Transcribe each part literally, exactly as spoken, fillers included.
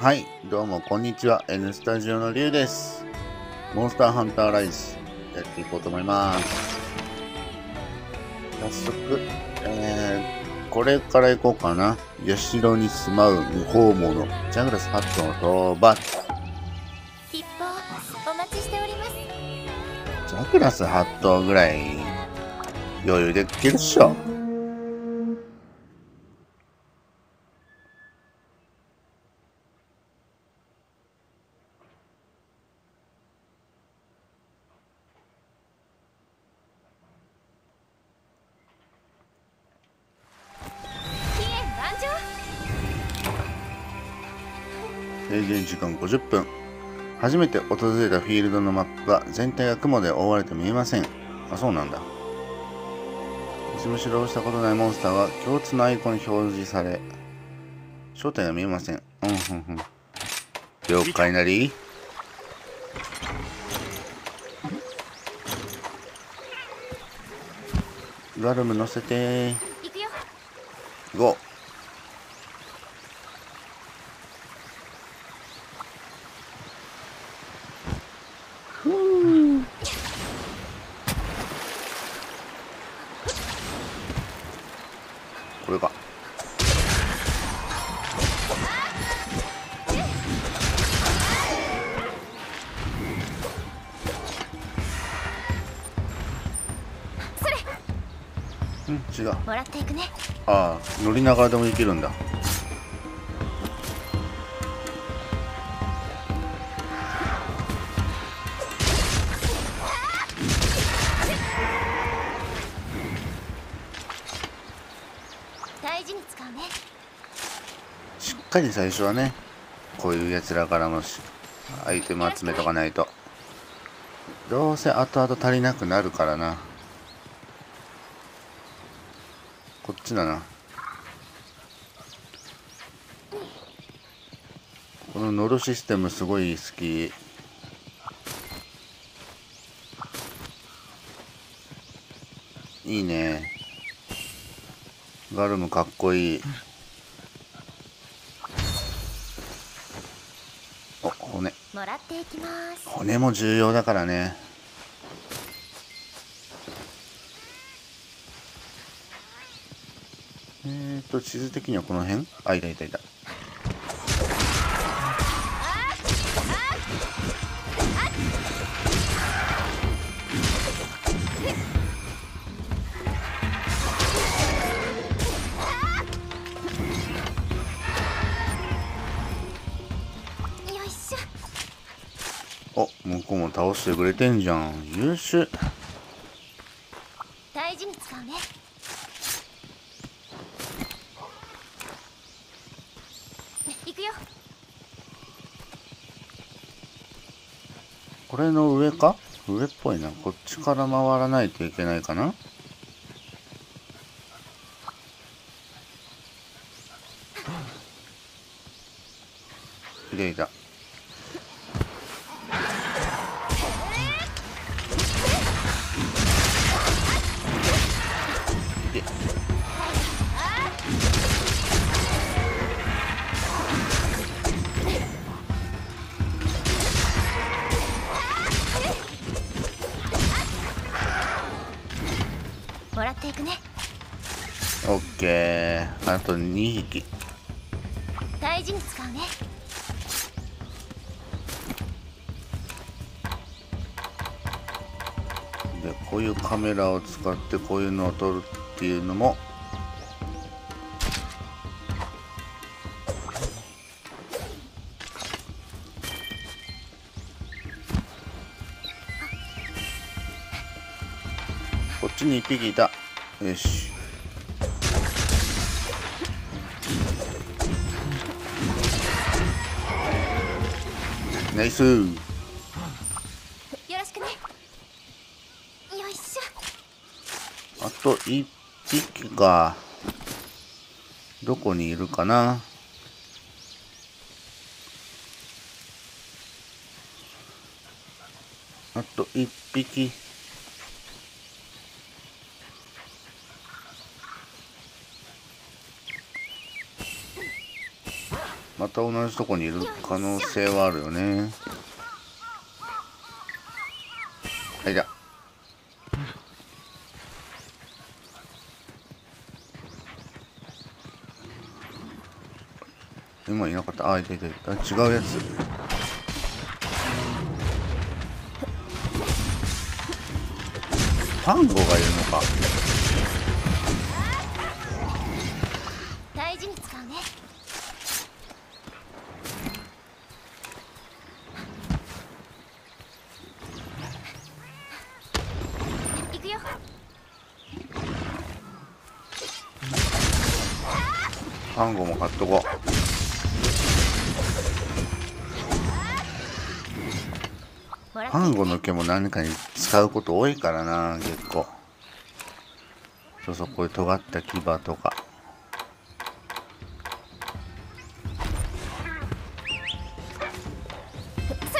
はい、どうもこんにちは。N スタジオのりゅうです。モンスターハンターライズやっていこうと思います。早速、えー、これから行こうかな。社に住まう無法者、ジャグラスハットの討伐。 吉報お待ちしております。 ジャグラスハットぐらい余裕でいけるっしょ。 期限満場。 制限時間ごじゅっぷん。初めて訪れたフィールドのマップが全体が雲で覆われて見えません。あ、そうなんだ。一度指導したことないモンスターが共通のアイコンに表示され、正体が見えません。うんふんふん。了解なり。ガルム乗せて行くよ。 ゴー。これか。 それうん、違う。 もらっていくね。 ああ、乗りながらでもいけるんだ。 大事に使うね。 しっかり最初はね、こういうやつらからもしアイテム集めとかないと、どうせ後々足りなくなるからな。こっちだな。この乗るシステムすごい好き。いいね。ガルムかっこいい。お、骨。 もらっていきます。 骨も重要だからね。えーと、地図的にはこの辺？あ、いたいたいた。 よいしょ。 お、向こうも倒してくれてんじゃん。優秀。 大事に使うね。行くよ。 これの上か？上っぽいな。こっちから回らないといけないかな。いたいた。で、 もらっていくね。 オッケー。あとにひき。 大事に使うね。 で、こういうカメラを使ってこういうのを撮るっていうのもこっちにいっぴきいた。よし。ナイスー。 よろしくね。よいしょ。 あといっぴきか。どこにいるかな。あといっぴき。 また同じとこにいる可能性はあるよね。はいだ。今いなかった。あ、いたいたいた。違うやつ。ファンゴがいるのか。 大事に使うね。行くよ。 ファンゴも買っとこう。ファンゴの毛も何かに使うこと多いからな、結構。そうそう、こういう尖った牙とか。 それ。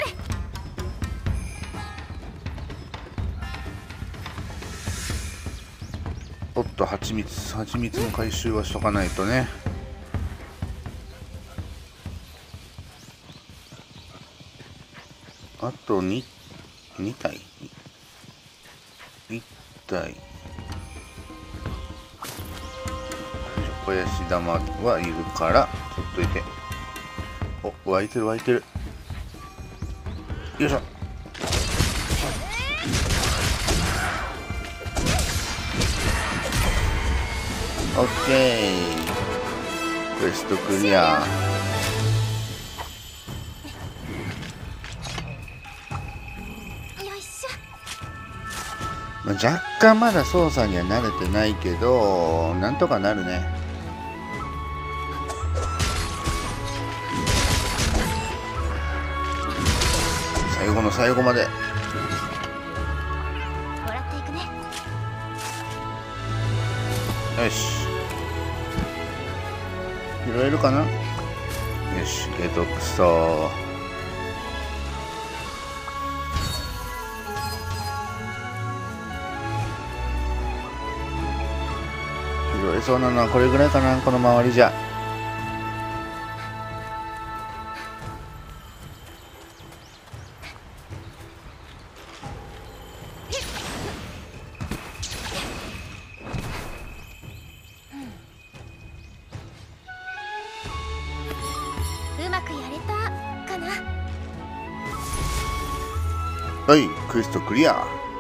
おっと、蜂蜜、蜂蜜の回収はしとかないとね。あとに、に体 ?いち 体。小林玉はいるから取っといて。お、湧いてる湧いてる。よいしょ。オッケー。クエストクリア。まあ、若干まだ操作には慣れてないけど、なんとかなるね。最後の最後まで。 もらっていくね。 よし。拾えるかな。よし、ゲトクソ。拾えそうなのはこれぐらいかな、この周りじゃ。 うまくやれたかな。 はい、クエストクリア。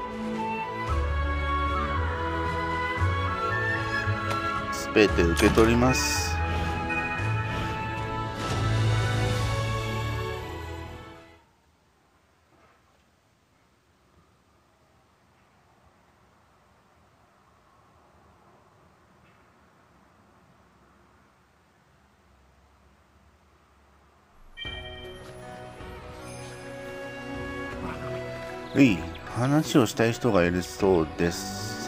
すべて受け取ります。はい、話をしたい人がいるそうです。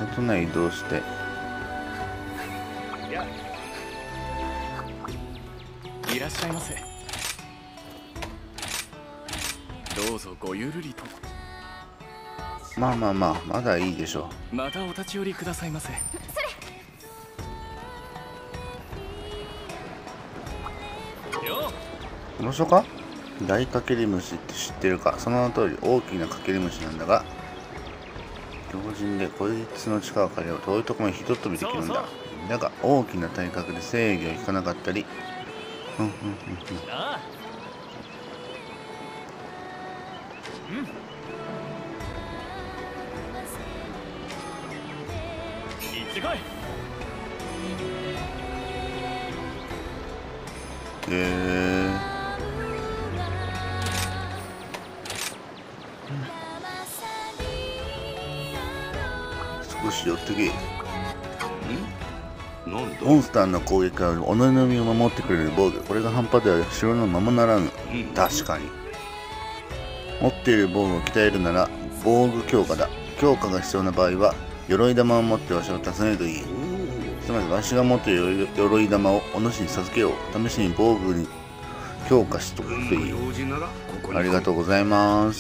外内移動して。 いらっしゃいませ。どうぞごゆるりと。 まあまあまあ、まだいいでしょう。またお立ち寄りくださいませ。 それ。 よこの書か大カケリムシって知ってるか。その名の通り大きなカケリムシなんだが、強靭でこいつの力を借りれば遠いところにひとっ飛びできるんだ。だが大きな体格で制御を引かなかったり、うんうんうんうん。 ああ。うん。行ってこい。 へえ。少し寄ってけ。モンスターの攻撃から己の身を守ってくれる防具。これが半端では城のままならぬ。確かに。持っている防具を鍛えるなら防具強化だ。強化が必要な場合は鎧玉を持ってわしを訪ねるといい。つまりわしが持っている鎧玉をお主に授けよう。試しに防具に強化しとくといい。ありがとうございます。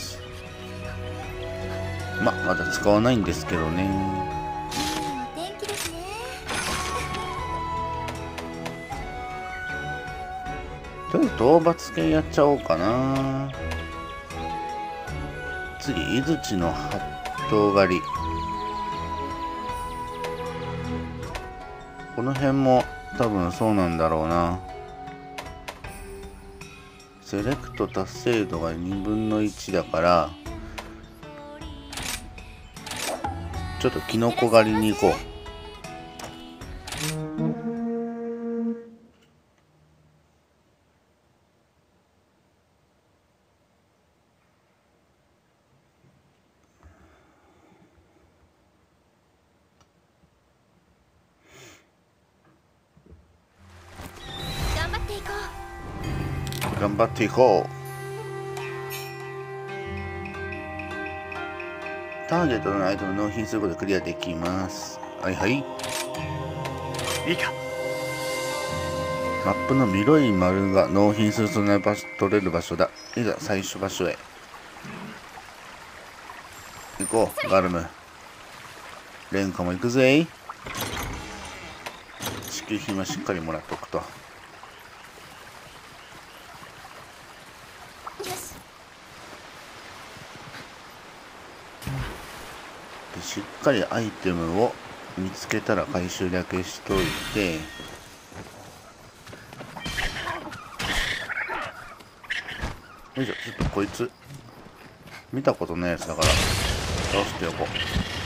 ま、まだ使わないんですけどね。 天気ですね。 とりあえず討伐系やっちゃおうかな。次井槌の八頭狩り。この辺も多分そうなんだろうな。セレクト達成度がにぶんのいちだから、ちょっとキノコ狩りに行こう。 頑張っていこう。 頑張っていこう。ターゲットのアイテムを納品することでクリアできます。はいはい。 いいか。 マップの緑い丸が納品するとな場所取れる場所だ。いざ最初場所へ行こう。ガルムレンカも行くぜ。支給品はしっかりもらっとくと。 よし。 でしっかりアイテムを見つけたら回収だけしといて、よいしょ。ちょっとこいつ見たことないやつだから倒しておこう。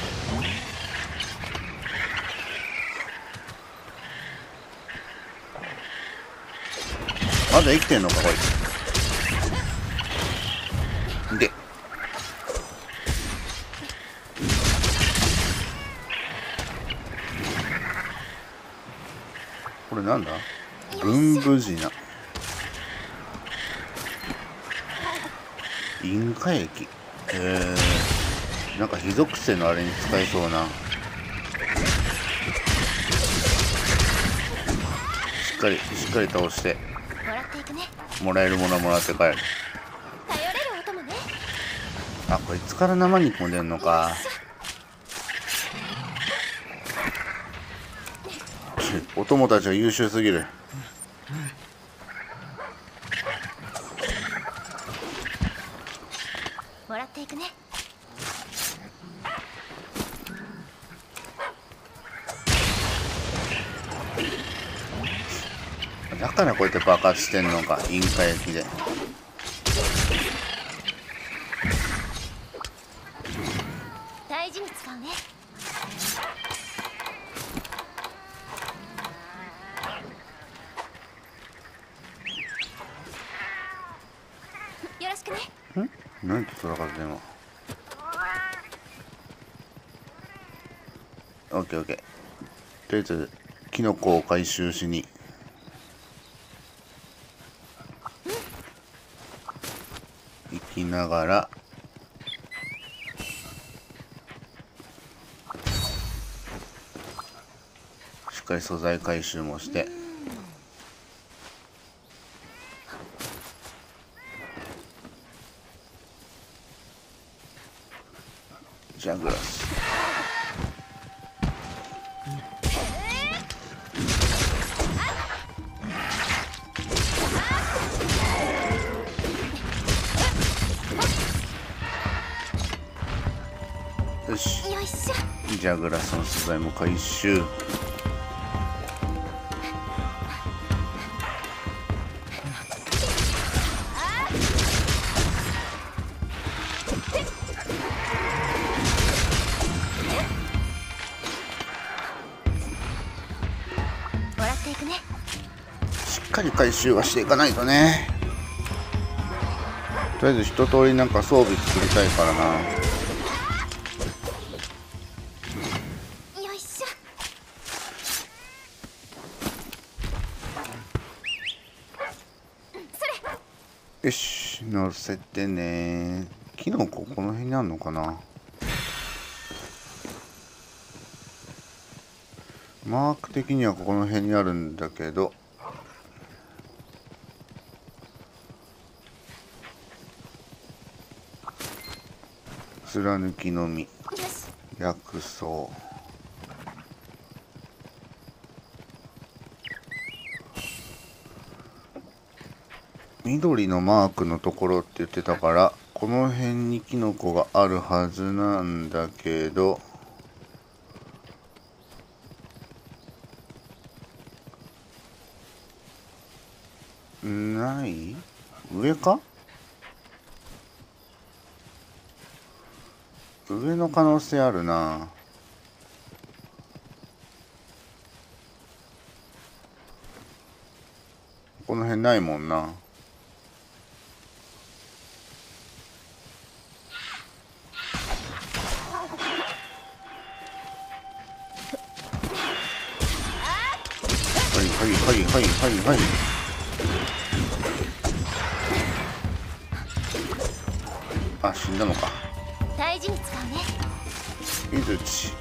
まだ生きてんのかこいつで。これなんだ。文武寺なインカ液。えー、なんか火属性のあれに使えそうな。しっかりしっかり倒してもらっていくね。 もらえるものはもらって帰る。 頼れるお供ね。 あ、こいつから生肉も出んのか。お供たちは優秀すぎる。 もらっていくね。 だからこうやって爆発してんのか、インカ焼きで。 大事に使うね。よろしくね。 ん？何と戦ってんの？オッケーオッケー。とりあえずキノコを回収しに行きながら、しっかり素材回収もして、ジャグラス。よし。 よいしょ。 ジャグラスの素材も回収。 もらっていくね。 しっかり回収はしていかないとね。とりあえず一通りなんか装備作りたいからな。 よいしょ。それ。 よし、乗せてね。キノコこの辺にあるのかな。マーク的にはここの辺にあるんだけど、貫きの実、 よし。 薬草、 緑のマークのところって言ってたから、この辺にキノコがあるはずなんだけど、ない？上か？上の可能性あるな。この辺ないもんな。はいはいはいはいはいはい。あ、死んだのか。 大事に使うね。 井槌。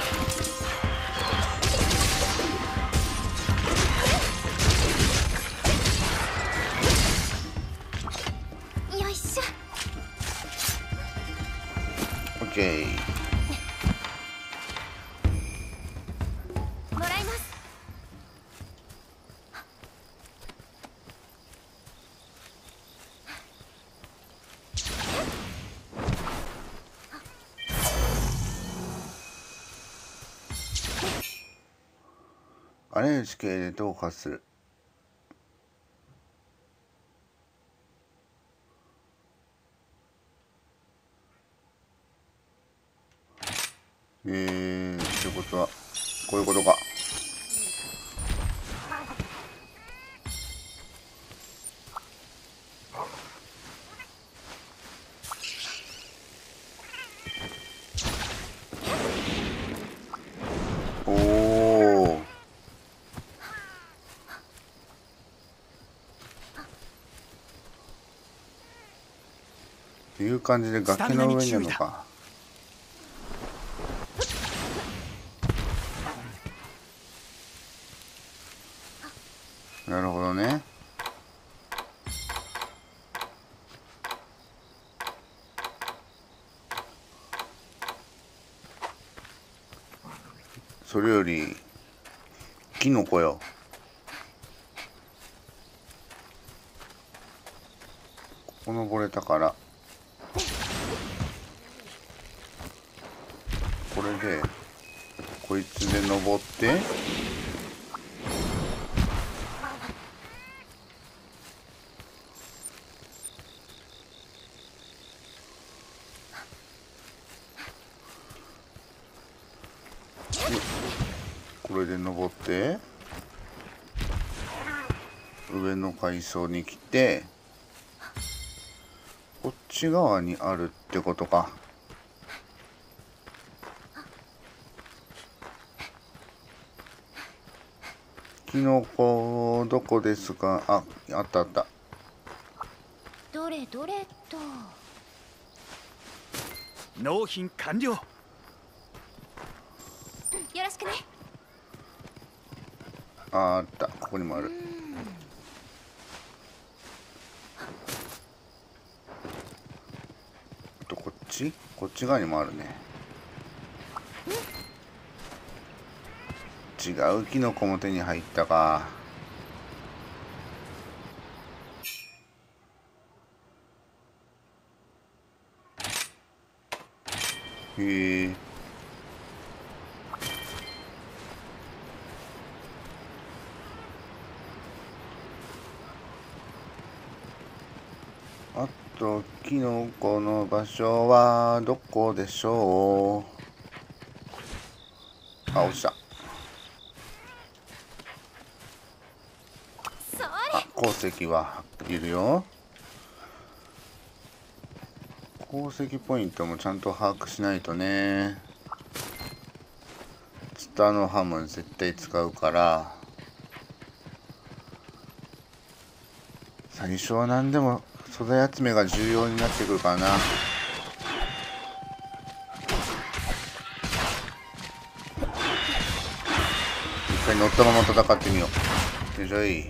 よいしょ。 オッケー。 もらいます。 あれ地形でどうかする。えー、ってことはこういうことか。おお。っていう感じで崖の上にあるのか。なるほどね。それよりキノコよ。ここ登れたからこれでこいつで登ってこれで登って上の階層に来てこっち側にあるってことか。キノコどこですか？あ、あったあった。 どれどれと。 納品完了。 よろしくね。 あ、あった。ここにもある。あとこっちこっち側にもあるね。違うキノコも手に入ったか。へえ。あとキノコの場所はどこでしょう。あ、落ちた。 それ。 あ、鉱石はいるよ。鉱石ポイントもちゃんと把握しないとね。ツタのハム絶対使うから最初は何でも素材集めが重要になってくるからな。一回乗ったまま戦ってみよう。よいしょい。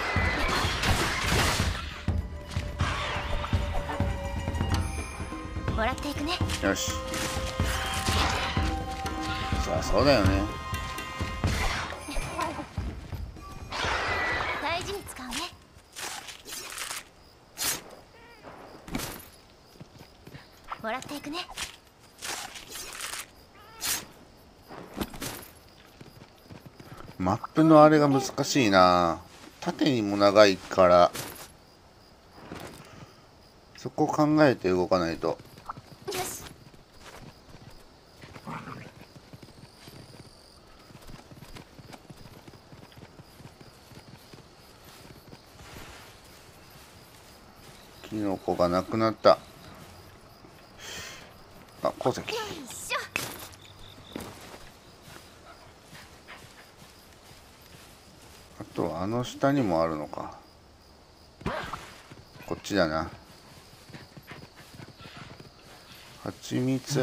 もらっていくね。 よし。さあそうだよね。 大事に使うね。 もらっていくね。 マップのあれが難しいな。縦にも長いからそこ考えて動かないと。 よし。 キノコがなくなった。あ、鉱石。 よいしょ。 あとはあの下にもあるのか。こっちだな。蜂蜜。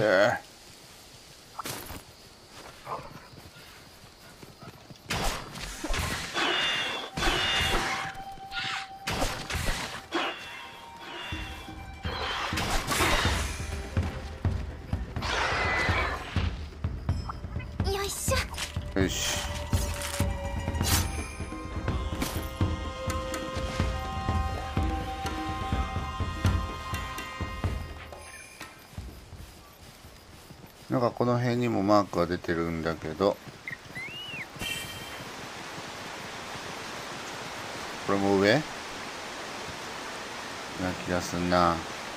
よいしょ。 よし。なんかこの辺にもマークが出てるんだけど、これも上な気がすんな。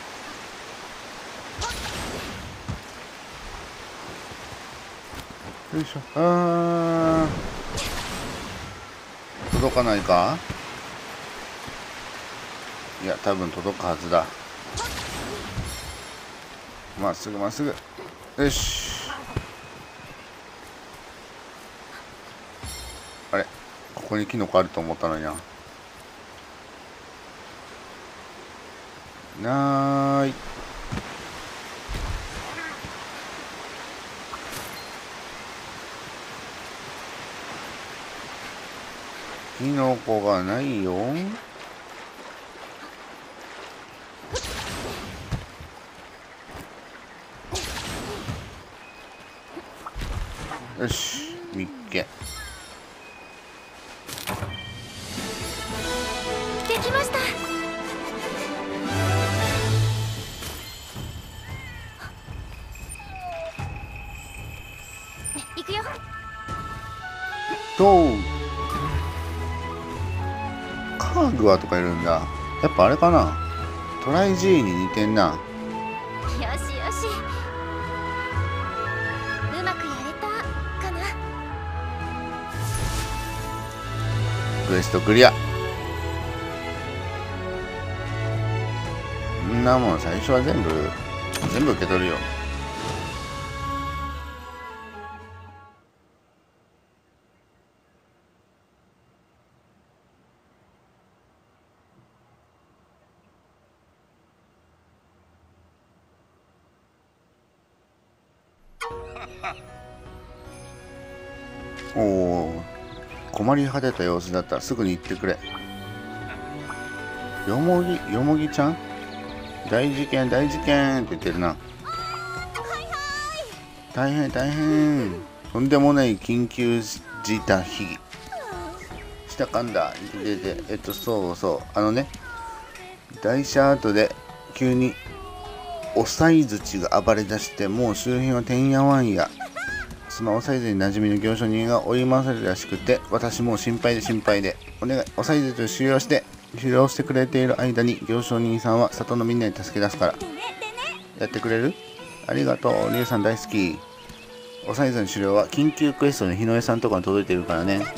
よいしょ。あー、届かないか。いや多分届くはずだ。まっすぐまっすぐ。よし。あれ、ここにキノコあると思ったのにな。なーい。キノコがないよ。よし、みっけ。 できました。行くよ。 とカーグワとかいるんだ。やっぱあれかな。トライ G に似てんな。 よしよし。うまくやれたかな。 クエストクリア。んなもん最初は全部全部受け取るよ。おお、困り果てた様子だったらすぐに言ってくれ。よもぎよもぎちゃん、大事件大事件って言ってるな。大変大変、とんでもない緊急事態悲劇したかんだ。でででえっとそうそう、あのね、台車跡で急におさい槌が暴れ出して、もう周辺はてんやわんや。そのおさい槌に馴染みの行商人が追い回されるらしくて、私もう心配で心配で、お願い、おさい槌を収容して狩猟してくれている間に行商人さんは里のみんなに助け出すからやってくれる。ありがとう、リュウさん大好き。おさい槌の狩猟は緊急クエストに日の江さんとかに届いてるからね。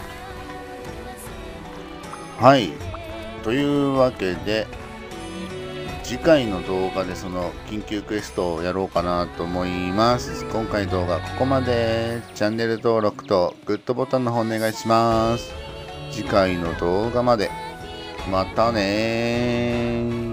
はい、というわけで次回の動画でその緊急クエストをやろうかなと思います。今回の動画ここまで。チャンネル登録とグッドボタンの方お願いします。次回の動画まで。またねー。